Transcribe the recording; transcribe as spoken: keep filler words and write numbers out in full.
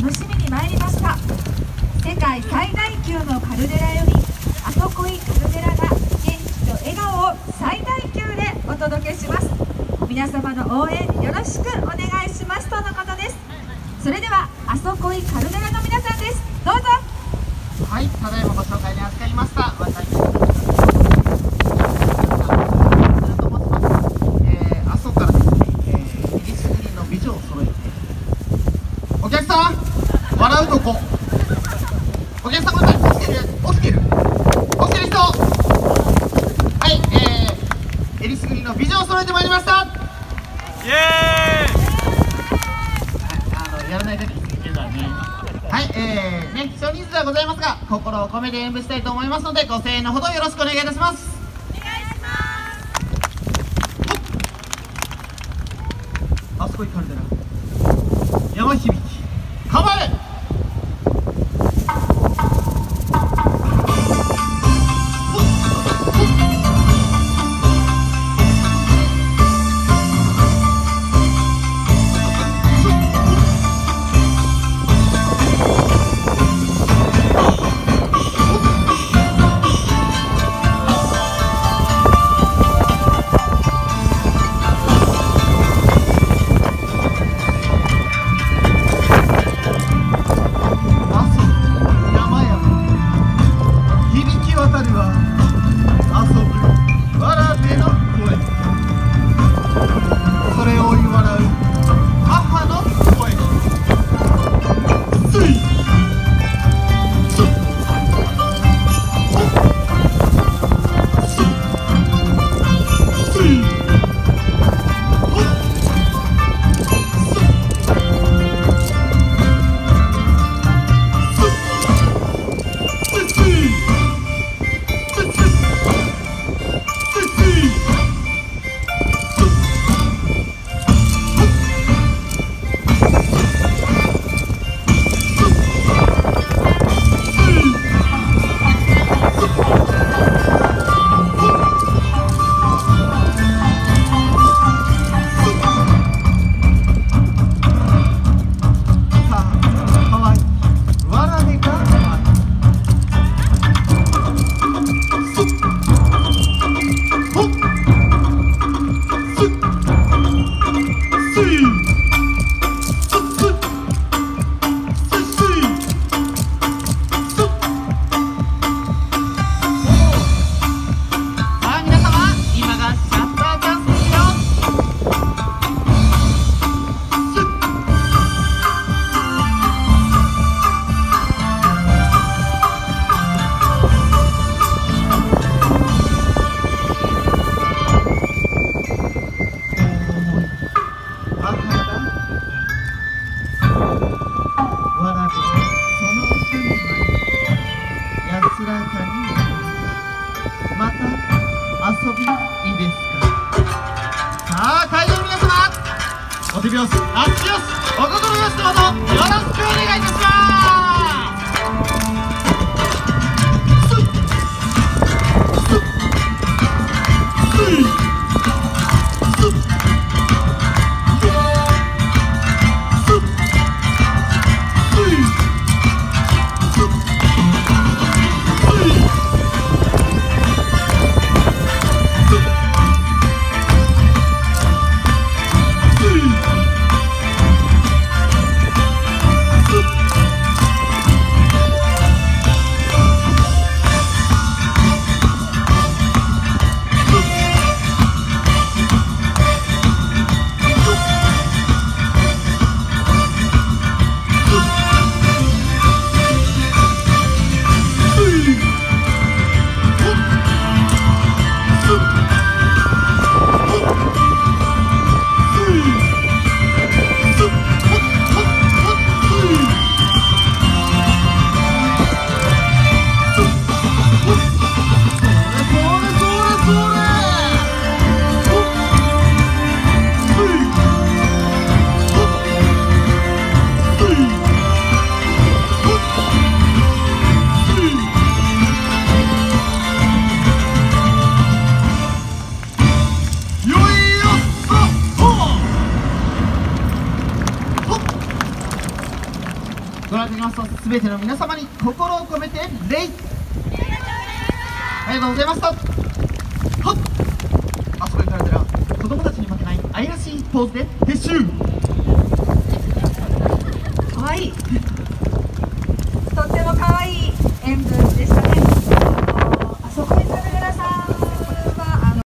楽しみに参りました。世界最大級のカルデラよりあそこいカルデラが元気と笑顔を最大級でお届けします。皆様の応援よろしくお願いしますとのことです。それではあそこいカルデラの皆さんです。どうぞ。 はい、ただいまご紹介に預かりました。私お客さん、笑うとこ。お客様たち起きてる、起きてる、起きてる人。はい、えー、えりすぐりの美女を揃えてまいりました。イエーイ。あのやらないだけですけどね。はい、えー、ね、少人数ではございますが、心を込めて演舞したいと思いますので、ご声援のほどよろしくお願いいたします。 お願いします。 あそこいカルデラ。山響き。構え。また遊びいいですか。さあ会場の皆様、お手拍子、足拍子、お心拍子のほどよろしくお願いいたします。 ご覧いただきますと全ての皆様に心を込めて礼。ありがとうございました。はっ、あそこにかられたら子供たちに負けない愛らしいポーズで撤収。 かわいい。